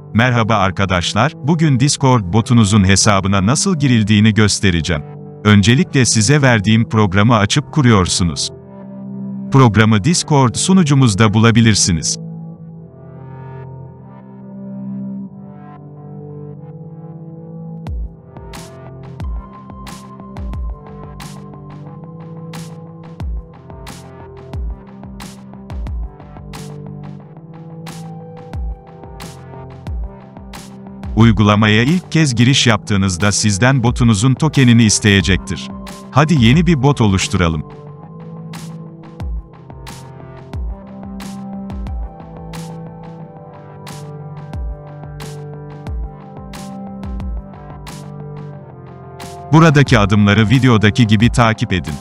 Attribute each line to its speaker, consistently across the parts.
Speaker 1: Merhaba arkadaşlar, bugün Discord botunuzun hesabına nasıl girildiğini göstereceğim. Öncelikle size verdiğim programı açıp kuruyorsunuz. Programı Discord sunucumuzda bulabilirsiniz. Uygulamaya ilk kez giriş yaptığınızda sizden botunuzun tokenini isteyecektir. Hadi yeni bir bot oluşturalım. Buradaki adımları videodaki gibi takip edin.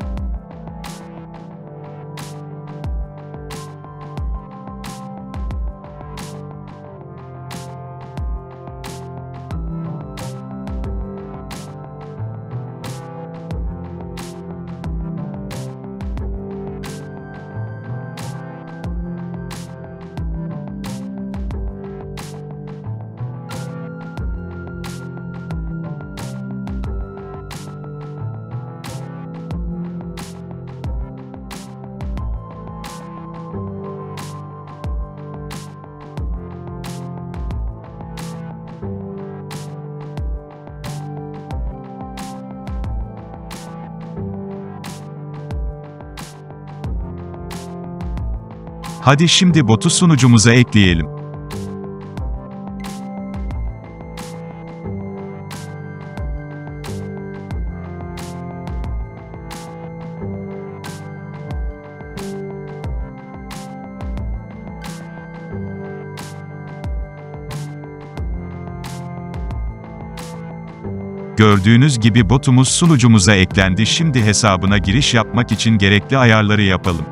Speaker 1: Hadi şimdi botu sunucumuza ekleyelim. Gördüğünüz gibi botumuz sunucumuza eklendi. Şimdi hesabına giriş yapmak için gerekli ayarları yapalım.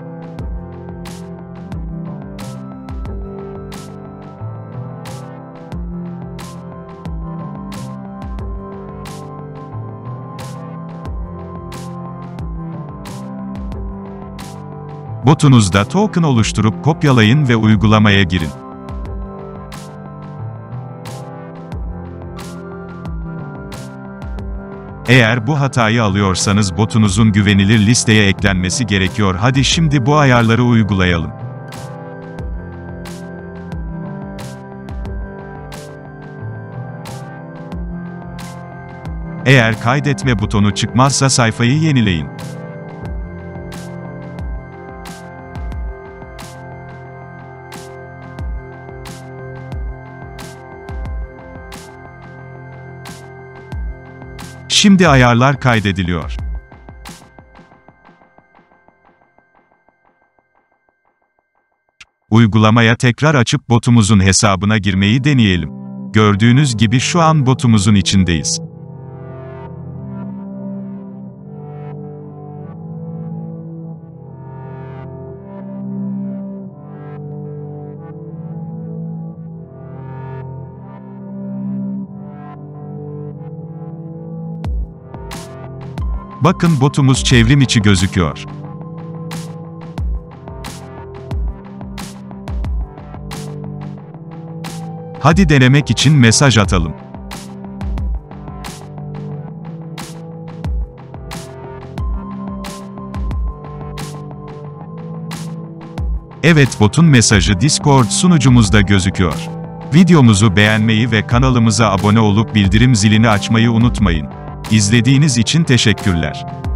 Speaker 1: Botunuzda token oluşturup kopyalayın ve uygulamaya girin. Eğer bu hatayı alıyorsanız botunuzun güvenilir listeye eklenmesi gerekiyor. Hadi şimdi bu ayarları uygulayalım. Eğer kaydetme butonu çıkmazsa sayfayı yenileyin. Şimdi ayarlar kaydediliyor. Uygulamaya tekrar açıp botumuzun hesabına girmeyi deneyelim. Gördüğünüz gibi şu an botumuzun içindeyiz. Bakın botumuz çevrim içi gözüküyor. Hadi denemek için mesaj atalım. Evet, botun mesajı Discord sunucumuzda gözüküyor. Videomuzu beğenmeyi ve kanalımıza abone olup bildirim zilini açmayı unutmayın. İzlediğiniz için teşekkürler.